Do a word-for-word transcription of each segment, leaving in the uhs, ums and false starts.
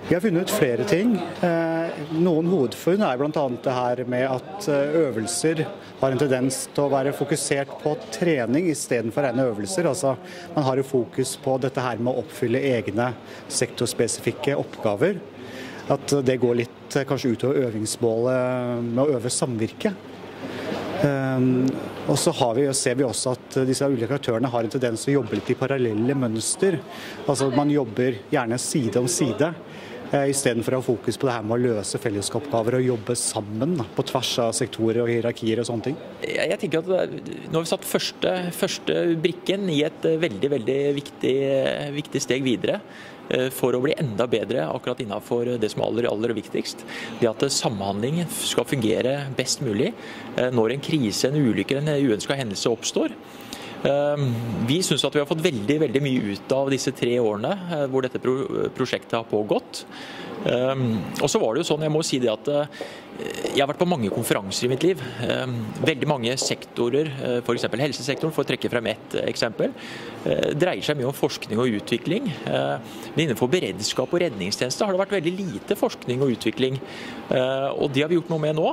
Vi har funnet ut flere ting. Noen hovedfunn er blant annet det her med at øvelser har en tendens til å være fokusert på trening i stedet for rene øvelser. Altså, man har jo fokus på dette her med å oppfylle egne sektorspesifikke oppgaver. At det går litt kanskje utover øvingsmålet med å øve samvirke. Um, og så har vi, ser vi også at disse ulike aktørene har en tendens til å jobbe litt i parallelle mønster. Altså man jobber gjerne side om side, eh, i stedet for å ha fokus på det her med å løse fellesoppgaver og jobbe sammen da, på tvers av sektorer og hierarkier og sånne ting. Jeg, jeg tenker at nå har vi satt første, første brikken i et veldig, veldig viktig, viktig steg videre for å bli enda bedre akkurat innenfor det som er aller, aller viktigst. Det at samhandling skal fungere best mulig når en krise, en ulykke, en uønsket hendelse oppstår. Vi synes at vi har fått veldig, veldig mye ut av disse tre årene hvor dette prosjektet har pågått. Og så var det jo sånn, jeg må si det at jeg har vært på mange konferanser i mitt liv. Veldig mange sektorer, for eksempel helsesektoren, for å trekke frem et eksempel, dreier seg mye om forskning og utvikling. Men innenfor beredskap og redningstjeneste har det vært veldig lite forskning og utvikling. Og det har vi gjort noe med nå.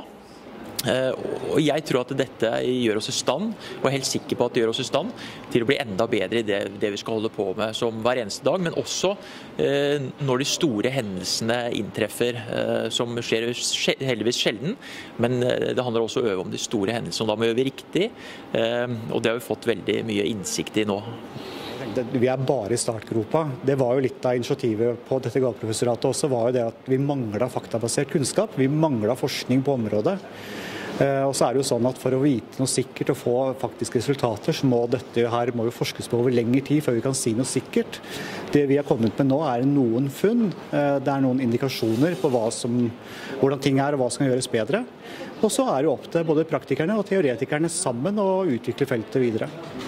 Og jeg tror at dette gjør oss i stand, og er helt sikker på at det gjør oss i stand til å bli enda bedre i det, det vi skal holde på med som hver eneste dag, men også eh, når de store hendelsene inntreffer, eh, som skjer heldigvis sjelden, men det handler også om å øve om de store hendelsene, og da må vi øve riktig, eh, og det har vi fått veldig mye innsikt i nå. Vi er bare i startgropa. Det var jo litt av initiativet på dette gaveprofessoratet også, var jo det at vi manglet faktabasert kunnskap, vi manglet forskning på området. Og så er det jo sånn at for å vite noe sikkert og få faktiske resultater, så må dette her må jo forskes på over lengre tid før vi kan si noe sikkert. Det vi har kommet med nå er noen funn, det er noen indikasjoner på hva som, hvordan ting er og hva som kan gjøres bedre. Og så er det jo opp til både praktikerne og teoretikerne sammen å utvikle feltet videre.